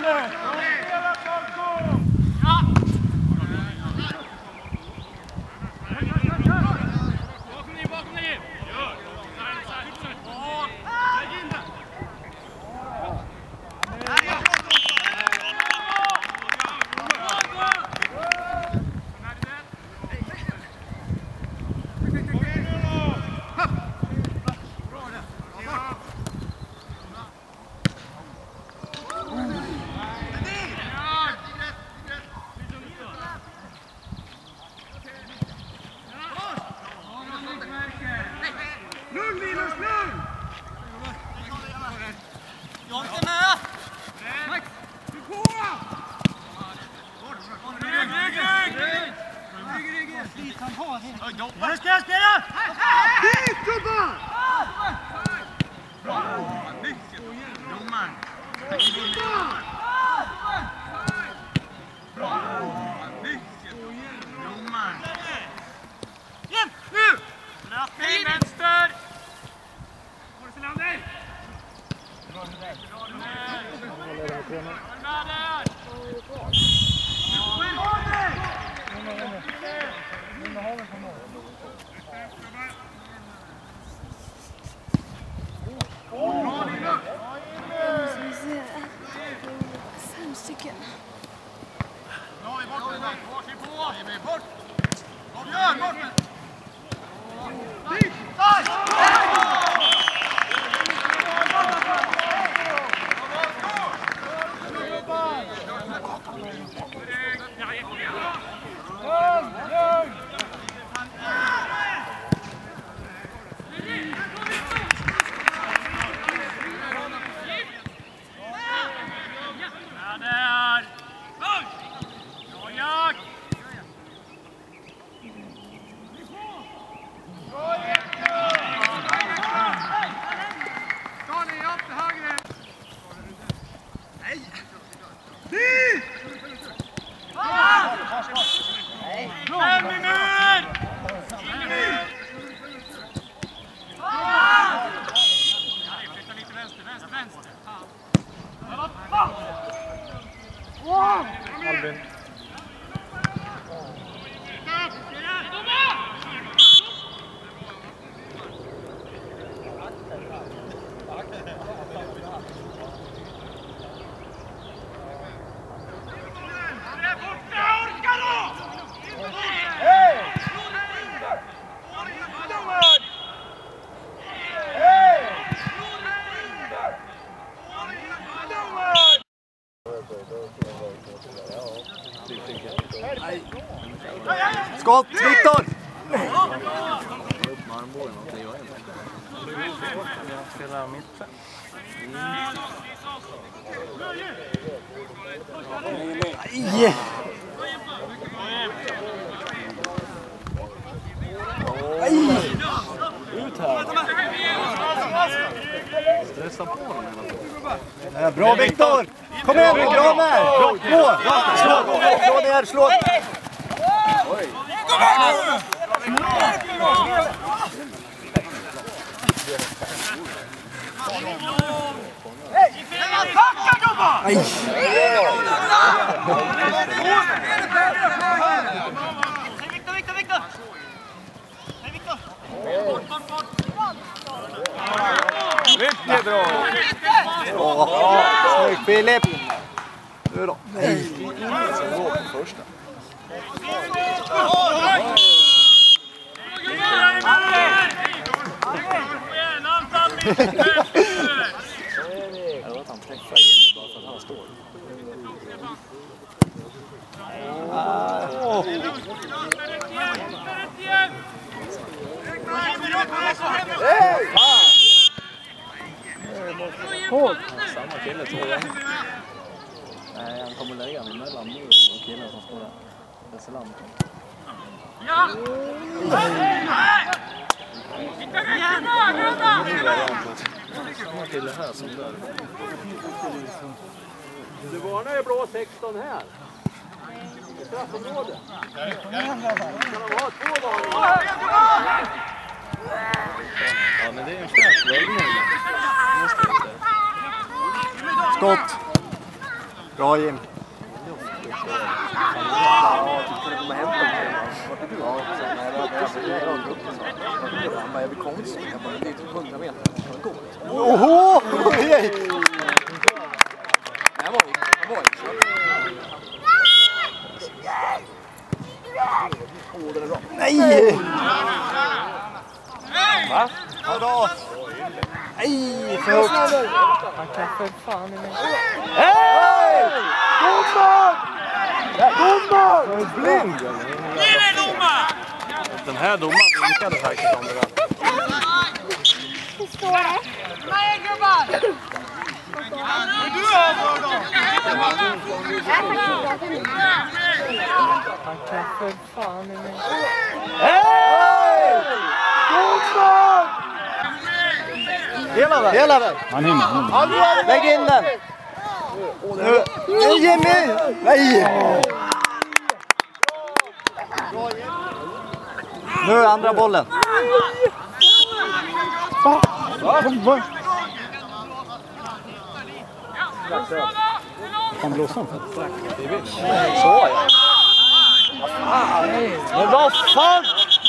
Skott, Viktor! Jag spelar mitt. Nej! Ut här. Stressa på dem. Bra Viktor! Kom igen, bra med! Gå! Slå ner, slå! Oj! Aj! Mycket bra! Snyggt Filip! Nu då? Nej! Som går på första. Jag låter han träffa Jimmy bara för att han står. Samma kille tror jag. Nej, han kommer lägga mig mellan muren och killen som står där. Det är så långt. Ja! Samma kille här som där. Du varnar ju blå 16 här. Straffområde. Kan de ha 2 varningar? Ja, men det är en fräsch vägning. Skott! Bra Jim. Jag blir konstig. Jag bara, det är typ 100 meter. Oho! Det var Nej! Va? Ja då! Nej, för högt! Han kan för fan i mig. Hej! Domar! Domar! Blind! Den här domaren vinkade faktiskt om det där. Hur står det? Nej, gubbar! Han kan för fan i mig. Hej! Domar! Hela vägen! Hela vägen! Han hinner. Lägg in den! Nu, Jimmy! Nej! Nu andra bollen. Han blåser han för. Så ja. Men vad fan!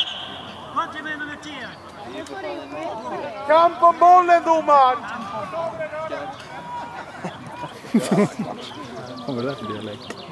Kamp om bollen, domaren! Vad var det där för dialekt?